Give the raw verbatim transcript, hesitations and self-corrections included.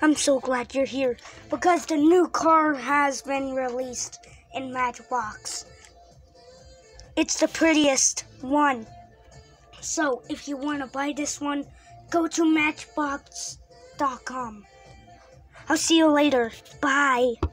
I'm so glad you're here because the new car has been released in Matchbox. It's the prettiest one. So if you want to buy this one, go to matchbox dot com. I'll see you later. Bye.